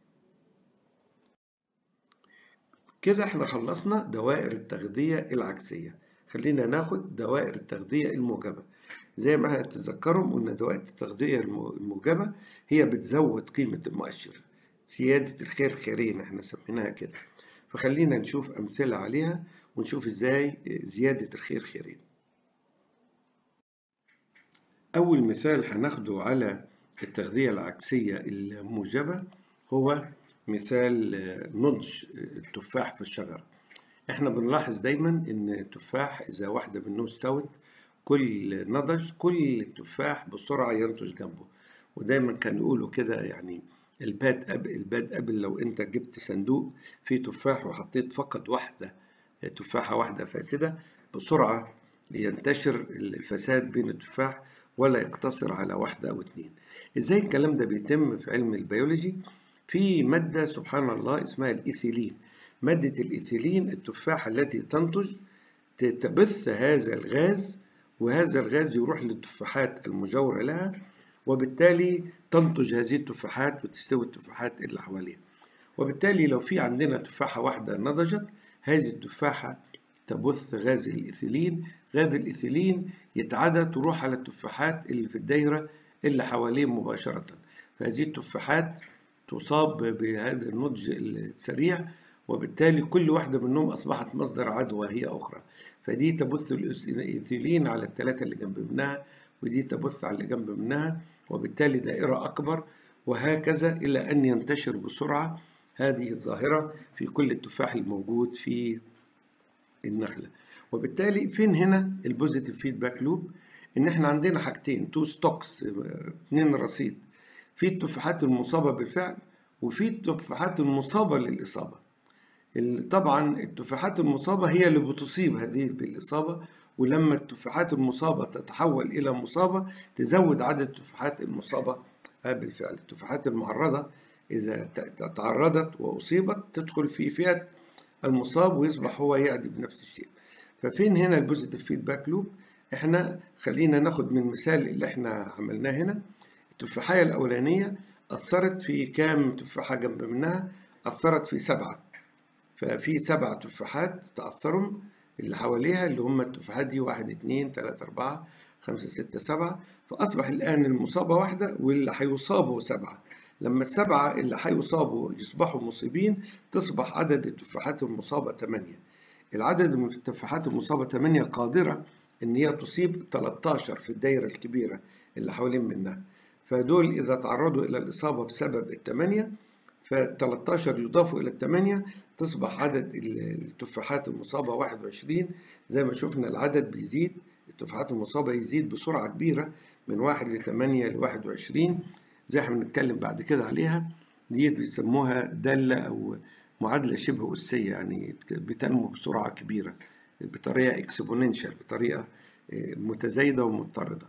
كده احنا خلصنا دوائر التغذية العكسية. خلينا ناخد دوائر التغذية الموجبة. زي ما هتتذكروا قلنا دوائر التغذية الموجبة هي بتزود قيمة المؤشر، زيادة الخير خيرين احنا سميناها كده. فخلينا نشوف أمثلة عليها ونشوف ازاي زيادة الخير خيرين. أول مثال هناخده على التغذية العكسية الموجبة هو مثال نضج التفاح في الشجرة. احنا بنلاحظ دايما ان التفاح اذا واحدة منه استوت كل نضج كل التفاح بسرعة ينتج جنبه. ودايما كان يقولوا كده يعني الباد ابل لو انت جبت صندوق فيه تفاح وحطيت فقط تفاحة واحدة فاسدة، بسرعة ينتشر الفساد بين التفاح ولا يقتصر على واحدة أو اتنين. إزاي الكلام ده بيتم في علم البيولوجي؟ في مادة سبحان الله اسمها الإيثيلين. مادة الإيثيلين التفاحة التي تنتج تبث هذا الغاز، وهذا الغاز يروح للتفاحات المجاورة لها، وبالتالي تنتج هذه التفاحات وتستوي التفاحات اللي حواليها. وبالتالي لو في عندنا تفاحة واحدة نضجت، هذه التفاحة تبث غاز الإيثيلين. غاز الإيثيلين يتعدى تروح على التفاحات اللي في الدايرة اللي حواليه مباشرة، فهذه التفاحات تصاب بهذا النضج السريع، وبالتالي كل واحدة منهم أصبحت مصدر عدوى هي أخرى. فدي تبث الإيثيلين على الثلاثة اللي جنب منها، ودي تبث على اللي جنب منها، وبالتالي دائرة أكبر، وهكذا إلى أن ينتشر بسرعة هذه الظاهرة في كل التفاح الموجود في النخلة. وبالتالي فين هنا البوزيتيف فيدباك لوب؟ إن إحنا عندنا حاجتين، تو ستوكس، 2 رصيد، في التفاحات المصابة بالفعل وفي التفاحات المصابة للإصابة. طبعا التفاحات المصابة هي اللي بتصيب هذه بالإصابة، ولما التفاحات المصابة تتحول إلى مصابة تزود عدد التفاحات المصابة بالفعل. التفاحات المعرضة إذا تعرضت وأصيبت تدخل في فئة المصاب ويصبح هو يعدي بنفس الشيء. ففين هنا البوزيتيف فيدباك لوب؟ احنا خلينا ناخد من المثال اللي احنا عملناه هنا. التفاحية الأولانية أثرت في كام تفاحة جنب منها؟ أثرت في 7. ففي 7 تفاحات تأثروا اللي حواليها اللي هم التفاحات دي 1 2 3 4 5 6 7. فأصبح الآن المصابة واحدة واللي هيصابوا 7. لما ال7 اللي هيصابوا يصبحوا مصيبين تصبح عدد التفاحات المصابة 8. العدد من التفاحات المصابة 8 قادرة إن هي تصيب 13 في الدايرة الكبيرة اللي حوالين منها. فدول إذا تعرضوا إلى الإصابة بسبب ال8 ف13 يضافوا إلى ال8 تصبح عدد التفاحات المصابة 21. زي ما شفنا العدد بيزيد، التفاحات المصابة يزيد بسرعة كبيرة من 1 ل8 ل21 زي احنا بنتكلم بعد كده عليها. دي بيسموها دالة أو معادلة شبه أسية، يعني بتنمو بسرعة كبيرة بطريقة اكسبوننشال، بطريقة متزايدة ومضطردة.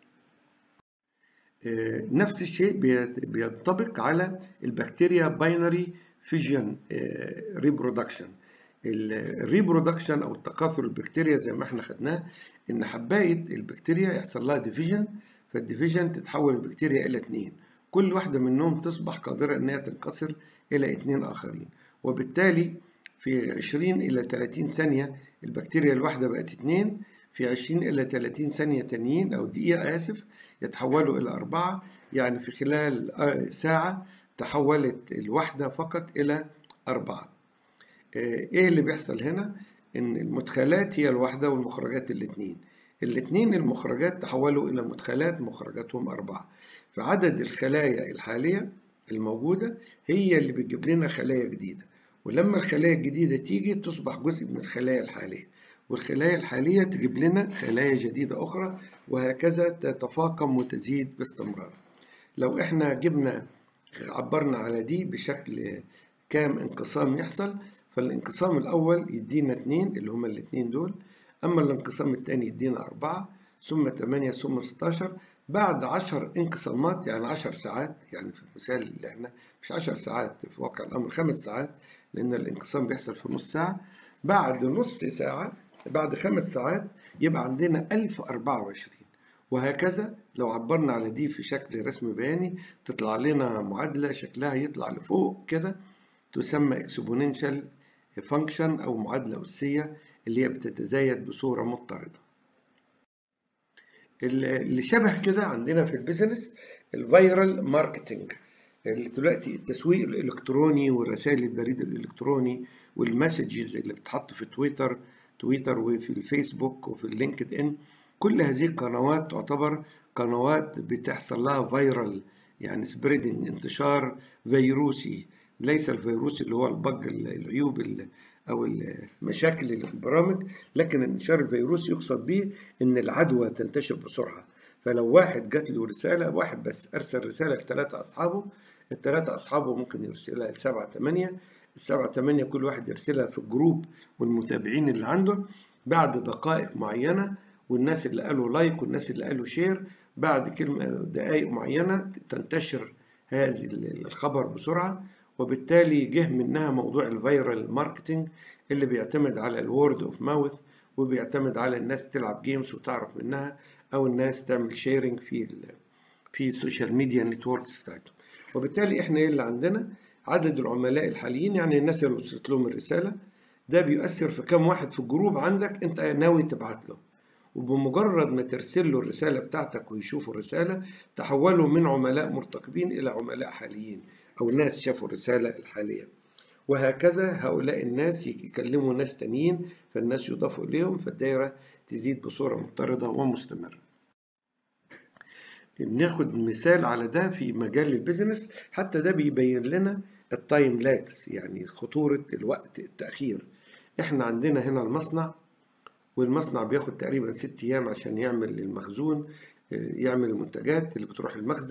نفس الشيء بينطبق على البكتيريا باينري فيجن ريبرودكشن. الريبرودكشن أو التكاثر البكتيريا زي ما احنا خدناه إن حباية البكتيريا يحصل لها ديفيجن، فالديفيجن تتحول البكتيريا إلى 2، كل واحدة منهم تصبح قادرة إنها تنقسر إلى 2 آخرين، وبالتالي في 20 إلى 30 ثانية البكتيريا الواحدة بقت 2، في 20 إلى 30 ثانية تانيين أو دقيقة آسف يتحولوا إلى 4، يعني في خلال ساعة تحولت الواحدة فقط إلى 4. إيه اللي بيحصل هنا؟ إن المدخلات هي الواحدة والمخرجات الاتنين المخرجات تحولوا إلى مدخلات مخرجاتهم 4، فعدد الخلايا الحالية الموجودة هي اللي بتجيب لنا خلايا جديدة، ولما الخلايا الجديدة تيجي تصبح جزء من الخلايا الحالية، والخلايا الحالية تجيب لنا خلايا جديدة أخرى، وهكذا تتفاقم وتزيد باستمرار. لو احنا عبرنا على دي بشكل كام انقسام يحصل، فالانقسام الأول يدينا 2 اللي هما الاتنين دول، أما الانقسام الثاني يدينا 4 ثم 8 ثم 16. بعد 10 انقسامات يعني 10 ساعات، يعني في المثال اللي احنا مش 10 ساعات في واقع الأمر 5 ساعات، لأن الانقسام بيحصل في نص ساعة. بعد نص ساعة بعد 5 ساعات يبقى عندنا 1024، وهكذا لو عبرنا على دي في شكل رسم بياني تطلع لنا معادلة شكلها يطلع لفوق كده، تسمى اكسبوننشال فانكشن أو معادلة أسية اللي هي بتتزايد بصورة مضطردة. اللي شبه كده عندنا في البيزنس الفيرال ماركتنج، اللي دلوقتي التسويق الإلكتروني ورسائل البريد الإلكتروني والمسجز اللي بتحط في تويتر وفي الفيسبوك وفي اللينكد إن، كل هذه القنوات تعتبر قنوات بتحصل لها فيرال، يعني سبريدنج، انتشار فيروسي، ليس الفيروس اللي هو البج العيوب أو المشاكل اللي في البرامج، لكن الانتشار الفيروسي يقصد به إن العدوى تنتشر بسرعة. فلو واحد جات له رسالة، واحد بس أرسل رسالة لثلاثة أصحابه، الثلاثة أصحابه ممكن يرسلها لسبعة 8، السبعة 8 كل واحد يرسلها في الجروب والمتابعين اللي عنده. بعد دقائق معينة والناس اللي قالوا لايك والناس اللي قالوا شير، بعد دقائق معينة تنتشر هذه الخبر بسرعة، وبالتالي جه منها موضوع الفيرال ماركتينج اللي بيعتمد على الوورد اوف ماوث، وبيعتمد على الناس تلعب جيمز وتعرف منها، او الناس تعمل شيرنج في السوشيال ميديا نتوركس بتاعتهم. وبالتالي احنا اللي عندنا عدد العملاء الحاليين، يعني الناس اللي وصلت لهم الرسالة، ده بيؤثر في كم واحد في الجروب عندك انت ناوي تبعت له، وبمجرد ما ترسل له الرسالة بتاعتك ويشوفوا الرسالة تحولوا من عملاء مرتقبين إلى عملاء حاليين، أو ناس شافوا الرسالة الحالية، وهكذا هؤلاء الناس يكلموا ناس تانيين، فالناس يضافوا إليهم، فالدائرة تزيد بصورة مضطردة ومستمرة. بناخد مثال على ده في مجال البيزنس، حتى ده بيبين لنا التايم لاكس، يعني خطورة الوقت التأخير. احنا عندنا هنا المصنع، والمصنع بياخد تقريبا 6 أيام عشان يعمل المخزون، يعمل المنتجات اللي بتروح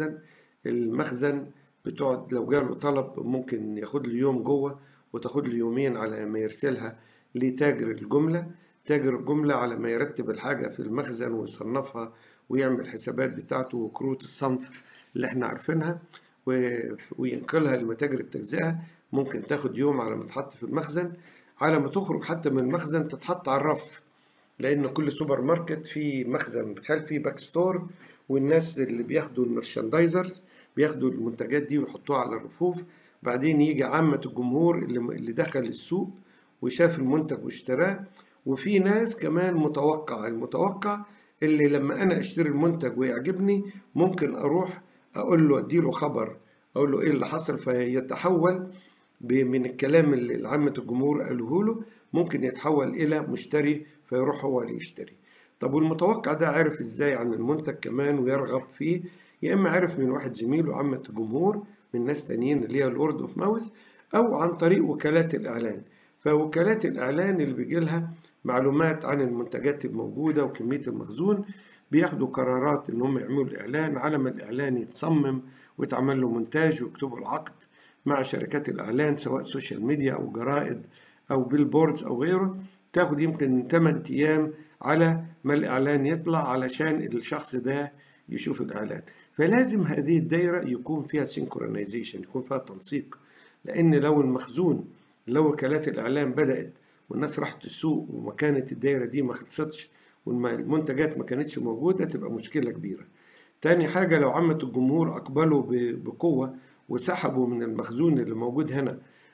المخزن بتقعد لو جاله طلب ممكن ياخد له يوم جوه، وتاخد له يومين على ما يرسلها لتاجر الجملة. تاجر الجملة على ما يرتب الحاجة في المخزن ويصنفها ويعمل الحسابات بتاعته وكروت الصنف اللي احنا عارفينها وينقلها لمتاجر التجزئة، ممكن تاخد يوم على ما تحط في المخزن، على ما تخرج حتى من المخزن تتحط على الرف، لأن كل سوبر ماركت فيه مخزن خلفي باك ستور، والناس اللي بياخدوا المرشاندايزرز بياخدوا المنتجات دي ويحطوها على الرفوف. بعدين يجي عامة الجمهور اللي دخل السوق وشاف المنتج واشتراه، وفي ناس كمان المتوقع اللي لما أنا أشتري المنتج ويعجبني ممكن أروح أقول له أديله خبر، أقول له إيه اللي حصل، فيتحول من الكلام اللي عامة الجمهور قالوه له ممكن يتحول إلى مشتري فيروح هو اللي يشتري. طب والمتوقع ده عرف إزاي عن المنتج كمان ويرغب فيه؟ يا إما عرف من واحد زميله عامة الجمهور، من ناس تانيين اللي هي الورد اوف ماوث، أو عن طريق وكالات الإعلان. فوكالات الإعلان اللي بيجي لها معلومات عن المنتجات الموجودة وكمية المخزون بياخدوا قرارات إن هم يعملوا الإعلان، على ما الإعلان يتصمم ويتعمل له مونتاج ويكتبوا العقد مع شركات الإعلان سواء سوشيال ميديا أو جرائد أو بيلبوردز أو غيره، تاخد يمكن 8 أيام على ما الإعلان يطلع علشان الشخص ده يشوف الإعلان. فلازم هذه الدايرة يكون فيها سينكرونايزيشن، يكون فيها تنسيق، لأن لو المخزون لو وكالات الإعلان بدأت والناس راحت السوق وما كانت الدايرة دي ما خلصتش والمنتجات ما كانتش موجودة تبقى مشكلة كبيرة. تاني حاجة، لو عامة الجمهور أقبلوا بقوة وسحبوا من المخزون اللي موجود هنا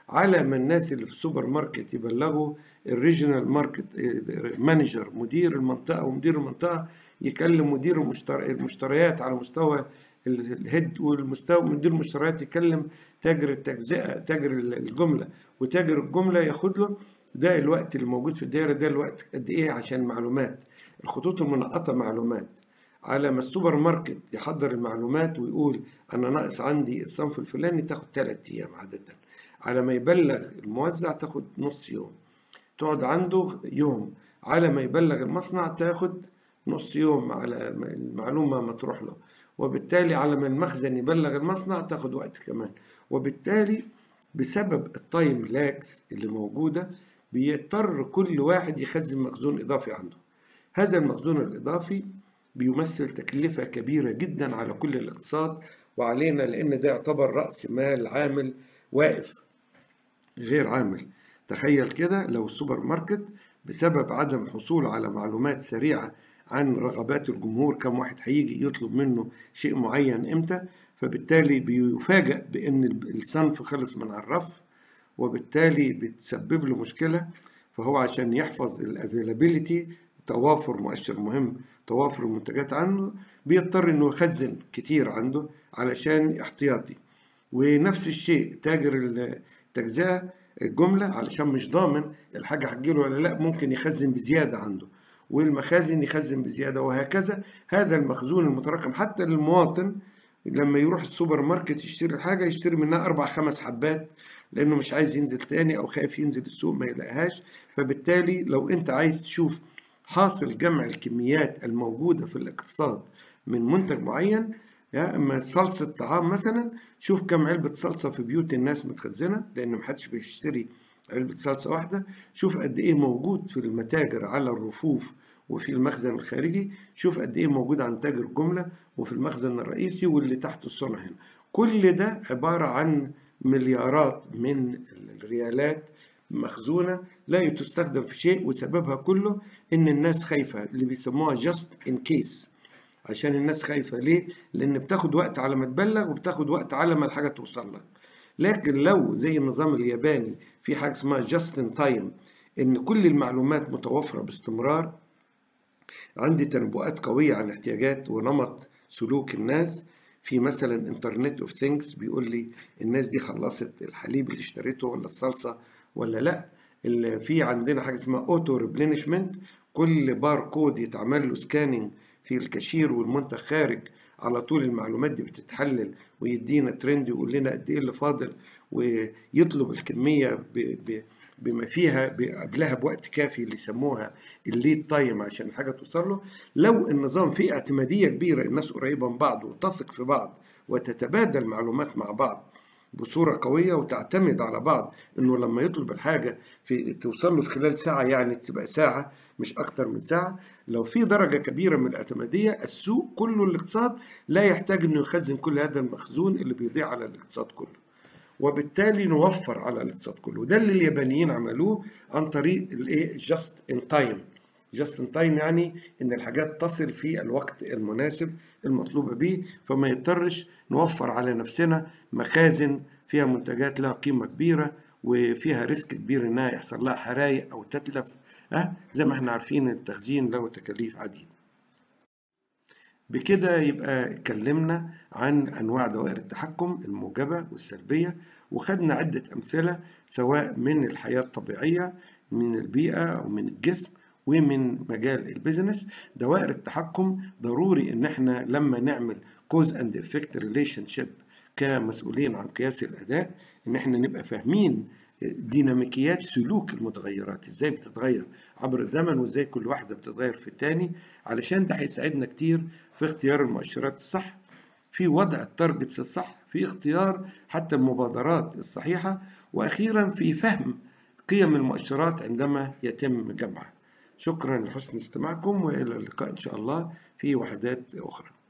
على ما الناس اللي في السوبر ماركت يبلغوا الريجنال ماركت مانجر، مدير المنطقة، ومدير المنطقة يكلم مدير المشتريات على مستوى الهيد، والمستوى مدير المشتريات يكلم تاجر التجزئة، تاجر الجملة، وتاجر الجملة ياخد له. ده الوقت اللي موجود في الدائرة ده الوقت قد إيه عشان معلومات الخطوط المنقطة، معلومات على ما السوبر ماركت يحضر المعلومات ويقول أنا ناقص عندي الصنف الفلاني، تاخد 3 أيام عادة. على ما يبلغ الموزع تاخد نص يوم، تقعد عنده يوم. على ما يبلغ المصنع تاخد نص يوم على المعلومة ما تروح له. وبالتالي على ما المخزن يبلغ المصنع تاخد وقت كمان. وبالتالي بسبب التايم لاكس اللي موجودة بيضطر كل واحد يخزن مخزون إضافي عنده. هذا المخزون الإضافي بيمثل تكلفة كبيرة جدا على كل الاقتصاد وعلينا، لأن ده يعتبر رأس مال عامل واقف غير عامل. تخيل كده لو السوبر ماركت بسبب عدم حصول على معلومات سريعة عن رغبات الجمهور، كم واحد هيجي يطلب منه شيء معين امتى، فبالتالي بيفاجأ بأن الصنف خلص من على الرف، وبالتالي بتسبب له مشكلة. فهو عشان يحفظ الافيلابيليتي، توافر مؤشر مهم، توافر المنتجات عنده، بيضطر انه يخزن كتير عنده علشان احتياطي. ونفس الشيء تاجر التجزئة الجملة، علشان مش ضامن الحاجة هتجيله ولا لا، ممكن يخزن بزيادة عنده، والمخازن يخزن بزيادة، وهكذا. هذا المخزون المتراكم حتى للمواطن لما يروح السوبر ماركت يشتري الحاجة يشتري منها 4-5 حبات، لأنه مش عايز ينزل تاني أو خايف ينزل السوق ما يلاقيهاش. فبالتالي لو أنت عايز تشوف حاصل جمع الكميات الموجودة في الاقتصاد من منتج معين، يا اما صلصة طعام مثلا، شوف كم علبة صلصة في بيوت الناس متخزنة، لأن محدش بيشتري علبة صلصة واحدة. شوف قد إيه موجود في المتاجر على الرفوف وفي المخزن الخارجي. شوف قد إيه موجود عند تاجر جملة وفي المخزن الرئيسي واللي تحت الصنع هنا. كل ده عبارة عن مليارات من الريالات مخزونة لا تستخدم في شيء، وسببها كله إن الناس خايفة، اللي بيسموها just in case. عشان الناس خايفة ليه؟ لأن بتاخد وقت على ما تبلغ، وبتاخد وقت على ما الحاجة توصل لك. لكن لو زي النظام الياباني في حاجة اسمها just in time، إن كل المعلومات متوفرة باستمرار، عندي تنبؤات قوية عن احتياجات ونمط سلوك الناس. في مثلا انترنت اوف ثينجز بيقول لي الناس دي خلصت الحليب اللي اشتريته ولا الصلصة ولا لا. في عندنا حاجة اسمها اوتو ريبلينشمنت، كل باركود يتعمل له سكاننج في الكاشير والمنتج خارج، على طول المعلومات دي بتتحلل ويدينا ترند، يقول لنا قد ايه اللي فاضل، ويطلب الكمية بما فيها قبلها بوقت كافي، اللي يسموها الليد تايم عشان الحاجة توصل له. لو النظام فيه اعتمادية كبيرة، الناس قريبة من بعض وتثق في بعض وتتبادل معلومات مع بعض بصورة قوية وتعتمد على بعض، انه لما يطلب الحاجة توصل له في خلال ساعة، يعني تبقى ساعة مش اكتر من ساعة. لو في درجة كبيرة من الاعتمادية، السوق كله الاقتصاد لا يحتاج انه يخزن كل هذا المخزون اللي بيضيع على الاقتصاد كله، وبالتالي نوفر على الاقتصاد كله. وده اللي اليابانيين عملوه عن طريق الايه جاست ان تايم. جاست ان تايم يعني ان الحاجات تصل في الوقت المناسب المطلوبه به، فما يضطرش نوفر على نفسنا مخازن فيها منتجات لها قيمه كبيره وفيها ريسك كبير انها يحصل لها حرايق او تتلف. زي ما احنا عارفين التخزين له تكاليف عديده. بكده يبقى اتكلمنا عن أنواع دوائر التحكم الموجبة والسلبية، وخدنا عدة أمثلة سواء من الحياة الطبيعية، من البيئة أو من الجسم، ومن مجال البيزنس. دوائر التحكم ضروري إن احنا لما نعمل cause and effect relationship كمسؤولين عن قياس الأداء، إن احنا نبقى فاهمين ديناميكيات سلوك المتغيرات، ازاي بتتغير عبر الزمن، وازاي كل واحدة بتتغير في التاني، علشان ده هيساعدنا كتير في اختيار المؤشرات الصح، في وضع التارجتس الصح، في اختيار حتى المبادرات الصحيحة، وأخيرا في فهم قيم المؤشرات عندما يتم جمعها. شكرا لحسن استماعكم، وإلى اللقاء إن شاء الله في وحدات أخرى.